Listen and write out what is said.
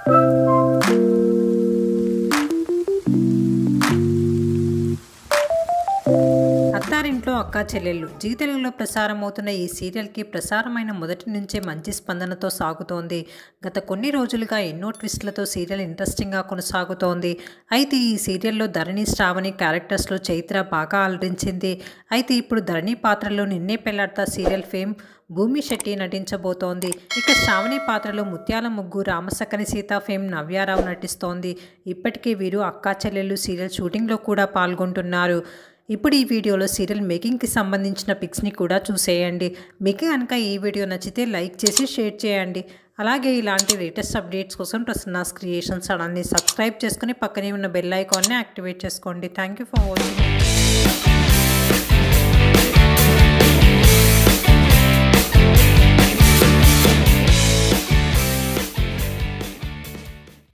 అత్తారింట్లో అక్కా చెల్లెళ్ళు జీ తెలుగులో ప్రసారమవుతున్న ఈ సీరియల్కి ప్రసారమైన మొదటి నుంచే మంచి స్పందనతో సాగుతోంది. గత కొన్ని రోజులుగా ఎన్నో ట్విస్టులతో సీరియల్ ఇంట్రెస్టింగ్గా కొనసాగుతోంది. అయితే ఈ సీరియల్లో ధరణి, శ్రావణి క్యారెక్టర్స్లో చైత్ర బాగా అలరించింది. అయితే ఇప్పుడు ధరణి పాత్రలో నిన్నే పెళ్లాడతా సీరియల్ ఫేమ్ భూమి శెట్టి నటించబోతోంది. ఇక శ్రావణి పాత్రలో ముత్యాల ముగ్గు, రామసక్కని సీత ఫేమ్ నవ్యారావు నటిస్తోంది. ఇప్పటికే వీరు అక్కా చెల్లెళ్ళు సీరియల్ షూటింగ్లో కూడా పాల్గొంటున్నారు. ఇప్పుడు ఈ వీడియోలో సీరియల్ మేకింగ్కి సంబంధించిన పిక్స్ని కూడా చూసేయండి. మీకు కనుక ఈ వీడియో నచ్చితే లైక్ చేసి షేర్ చేయండి. అలాగే ఇలాంటి లేటెస్ట్ అప్డేట్స్ కోసం ప్రసన్నాస్ క్రియేషన్ ఛానల్ని సబ్స్క్రైబ్ చేసుకుని పక్కనే ఉన్న బెల్ ఐకాన్ని యాక్టివేట్ చేసుకోండి. Thank you for watching.